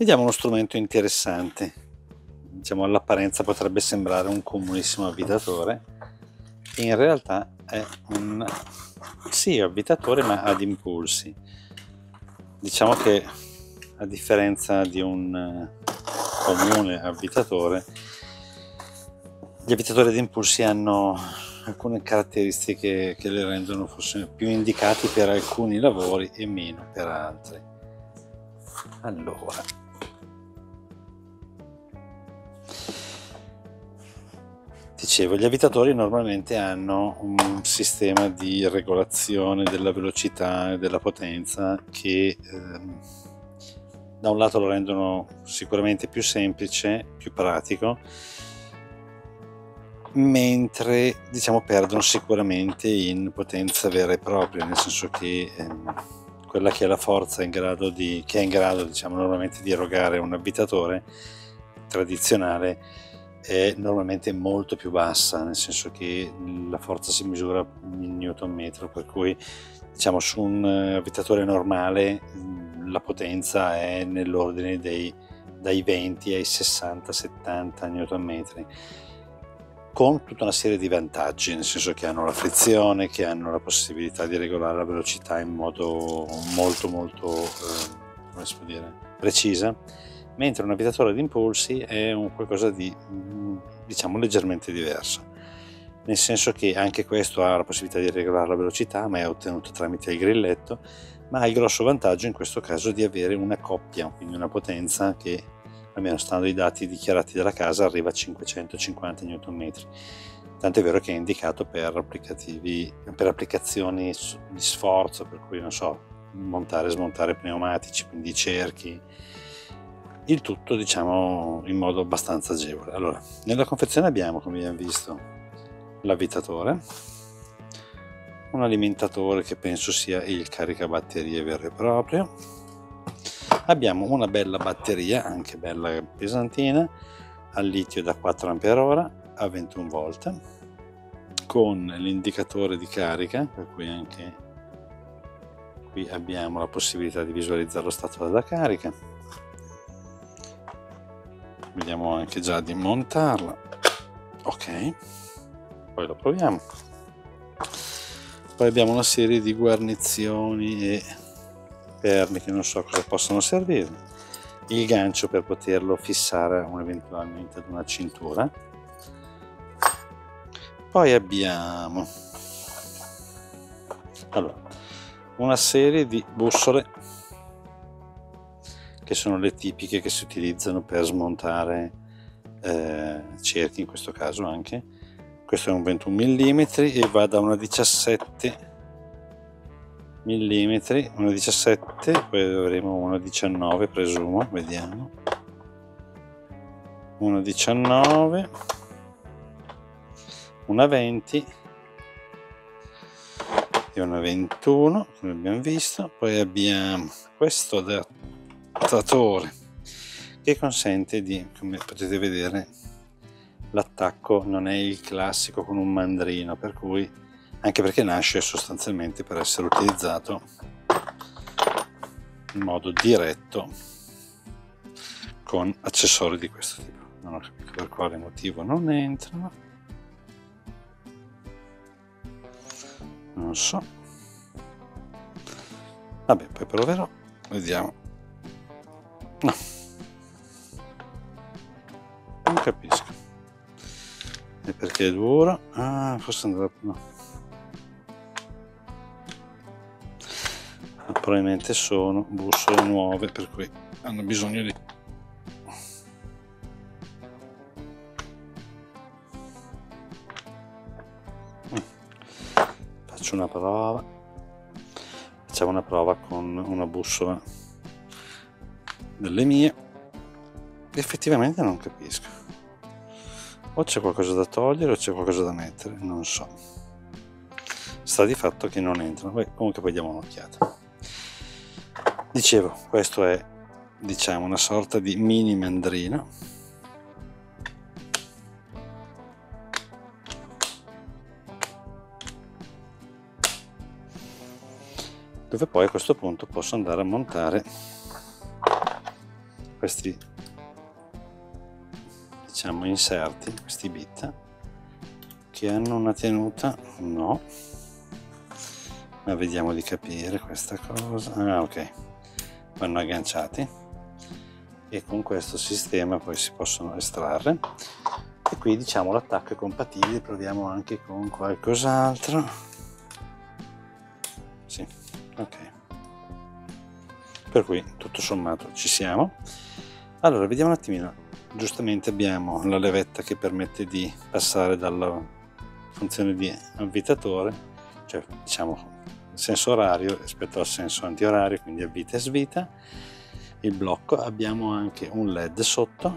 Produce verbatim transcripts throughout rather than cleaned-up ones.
Vediamo uno strumento interessante. Diciamo, all'apparenza potrebbe sembrare un comunissimo avvitatore, in realtà è un sì avvitatore ma ad impulsi. Diciamo che a differenza di un comune avvitatore, gli avvitatori ad impulsi hanno alcune caratteristiche che li rendono forse più indicati per alcuni lavori e meno per altri. Allora, dicevo, gli avvitatori normalmente hanno un sistema di regolazione della velocità e della potenza che ehm, da un lato lo rendono sicuramente più semplice, più pratico, mentre diciamo perdono sicuramente in potenza vera e propria, nel senso che ehm, quella che è la forza in grado di, che è in grado diciamo normalmente di erogare un avvitatore tradizionale è normalmente molto più bassa, nel senso che la forza si misura in newton metro, per cui diciamo su un avvitatore normale la potenza è nell'ordine dei dai venti ai sessanta settanta newton metri, con tutta una serie di vantaggi, nel senso che hanno la frizione, che hanno la possibilità di regolare la velocità in modo molto molto eh, come si può dire, precisa, mentre un avvitatore ad impulsi è un qualcosa di diciamo leggermente diverso, nel senso che anche questo ha la possibilità di regolare la velocità, ma è ottenuto tramite il grilletto, ma ha il grosso vantaggio in questo caso di avere una coppia, quindi una potenza che, almeno stando ai dati dichiarati dalla casa, arriva a cinquecentocinquanta newton metri, tant'è vero che è indicato per applicativi, per applicazioni di sforzo, per cui non so, montare e smontare pneumatici, quindi cerchi, il tutto diciamo in modo abbastanza agevole. Allora, nella confezione abbiamo, come abbiamo visto, l'avvitatore, un alimentatore che penso sia il caricabatterie vero e proprio, abbiamo una bella batteria, anche bella pesantina, al litio da quattro ampere ora a ventuno volt, con l'indicatore di carica, per cui anche qui abbiamo la possibilità di visualizzare lo stato della carica. Vediamo anche già di montarla. Ok, poi lo proviamo. Poi abbiamo una serie di guarnizioni e perni che non so cosa possono servire, il gancio per poterlo fissare un, eventualmente ad una cintura. Poi abbiamo allora, una serie di bussole che sono le tipiche che si utilizzano per smontare eh, cerchi, in questo caso anche. Questo è un ventuno millimetri e va da una diciassette millimetri, una diciassette, poi avremo una diciannove presumo, vediamo, una diciannove, una venti e una ventuno, come abbiamo visto. Poi abbiamo questo adattatore che consente di, come potete vedere, l'attacco non è il classico con un mandrino, per cui, anche perché nasce sostanzialmente per essere utilizzato in modo diretto con accessori di questo tipo. Non ho capito per quale motivo non entrano, non so, vabbè, poi proverò, vediamo. No, non capisco, e perché è duro? Ah, forse andrà, no, ma probabilmente sono bussole nuove, per cui hanno bisogno di faccio una prova, facciamo una prova con una bussola delle mie. Effettivamente non capisco, o c'è qualcosa da togliere o c'è qualcosa da mettere, non so, sta di fatto che non entrano. Beh, comunque poi diamo un'occhiata. Dicevo, questo è diciamo una sorta di mini mandrino dove poi a questo punto posso andare a montare questi, diciamo, inserti, questi bit che hanno una tenuta, no, ma vediamo di capire questa cosa. Ah, ok, vanno agganciati e con questo sistema poi si possono estrarre. E qui, diciamo, l'attacco è compatibile. Proviamo anche con qualcos'altro. Sì, ok, per cui tutto sommato ci siamo. Allora vediamo un attimino. Giustamente abbiamo la levetta che permette di passare dalla funzione di avvitatore, cioè diciamo il senso orario rispetto al senso antiorario, quindi avvita e svita. Il blocco, abbiamo anche un led sotto.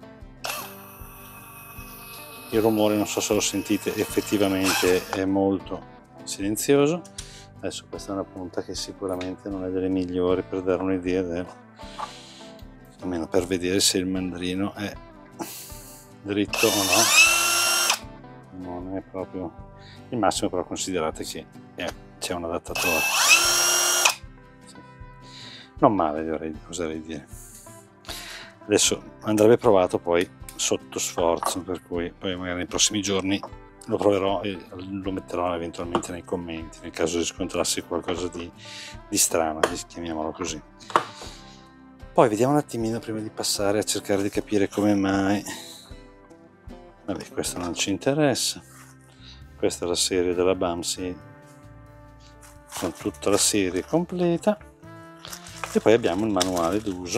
Il rumore, non so se lo sentite, effettivamente è molto silenzioso. Adesso questa è una punta che sicuramente non è delle migliori per dare un'idea del, almeno per vedere se il mandrino è dritto o no. Non è proprio il massimo, però considerate che c'è un adattatore. Sì. Non male, dovrei, oserei dire. Adesso andrebbe provato poi sotto sforzo, per cui poi magari nei prossimi giorni lo proverò e lo metterò eventualmente nei commenti nel caso riscontrassi qualcosa di, di strano, chiamiamolo così. Poi vediamo un attimino, prima di passare a cercare di capire come mai. Vabbè, questo non ci interessa. Questa è la serie della Bamsi con tutta la serie completa, e poi abbiamo il manuale d'uso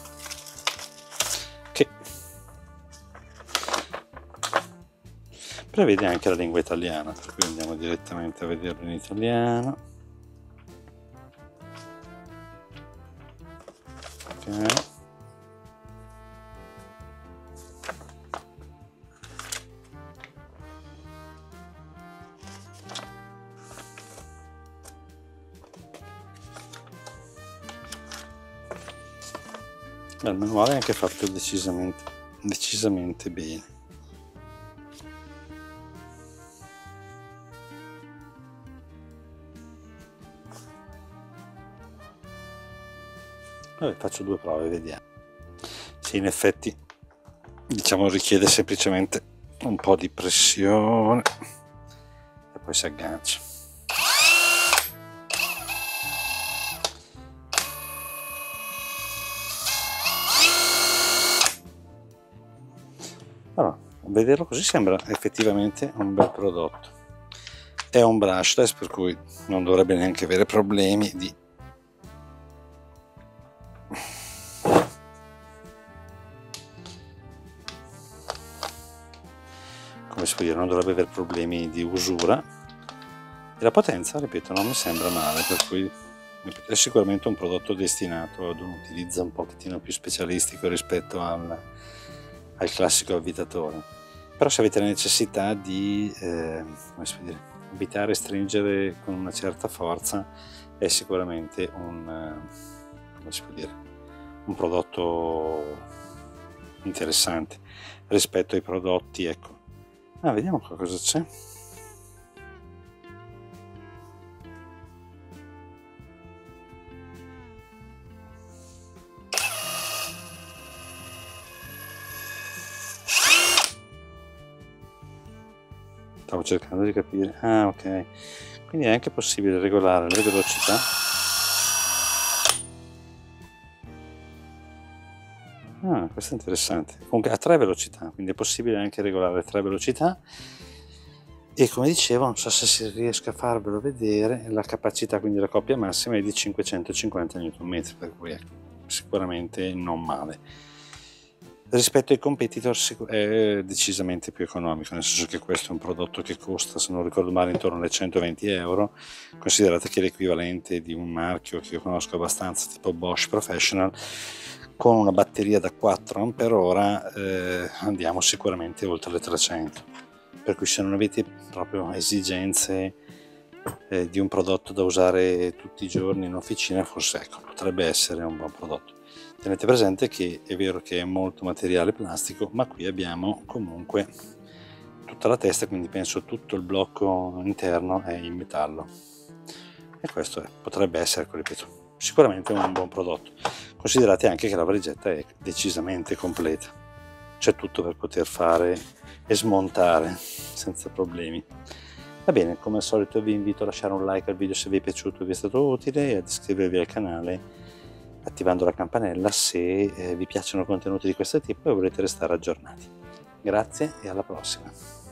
che prevede anche la lingua italiana, per cui andiamo direttamente a vederlo in italiano. Ok. Il manuale è anche fatto decisamente, decisamente bene. Vabbè, faccio due prove, vediamo. Sì, in effetti, diciamo, richiede semplicemente un po' di pressione e poi si aggancia. Allora, a vederlo così sembra effettivamente un bel prodotto. È un brushless, per cui non dovrebbe neanche avere problemi di come si può dire, non dovrebbe avere problemi di usura, e la potenza, ripeto, non mi sembra male, per cui è sicuramente un prodotto destinato ad un utilizzo un pochettino più specialistico rispetto al, al classico avvitatore. Però se avete la necessità di eh, come si può dire, avvitare e stringere con una certa forza, è sicuramente un, eh, come si può dire, un prodotto interessante rispetto ai prodotti, ecco. Ah, vediamo qua cosa c'è. Stavo cercando di capire. Ah, ok, quindi è anche possibile regolare le velocità. Ah, questo è interessante. Comunque a tre velocità, quindi è possibile anche regolare tre velocità. E come dicevo, non so se si riesca a farvelo vedere, la capacità, quindi la coppia massima, è di cinquecentocinquanta newton metri, per cui è sicuramente non male. Rispetto ai competitor è decisamente più economico, nel senso che questo è un prodotto che costa, se non ricordo male, intorno alle centoventi euro. Considerate che l'equivalente di un marchio che io conosco abbastanza, tipo Bosch Professional, con una batteria da quattro ampere ora eh, andiamo sicuramente oltre le trecento, per cui se non avete proprio esigenze eh, di un prodotto da usare tutti i giorni in officina, forse ecco, potrebbe essere un buon prodotto. Tenete presente che è vero che è molto materiale plastico, ma qui abbiamo comunque tutta la testa, quindi penso tutto il blocco interno è in metallo, e questo è, potrebbe essere, ripeto, sicuramente un buon prodotto. Considerate anche che la valigetta è decisamente completa, c'è tutto per poter fare e smontare senza problemi. Va bene, come al solito vi invito a lasciare un like al video se vi è piaciuto e vi è stato utile, e ad iscrivervi al canale attivando la campanella se eh, vi piacciono contenuti di questo tipo e volete restare aggiornati. Grazie e alla prossima!